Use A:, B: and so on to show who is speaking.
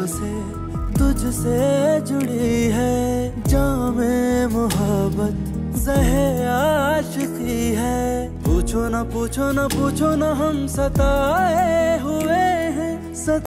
A: से तुझसे जुड़ी है, जामे मोहब्बत ज़हे आशिकी है। पूछो ना पूछो ना पूछो ना हम सताए हुए हैं।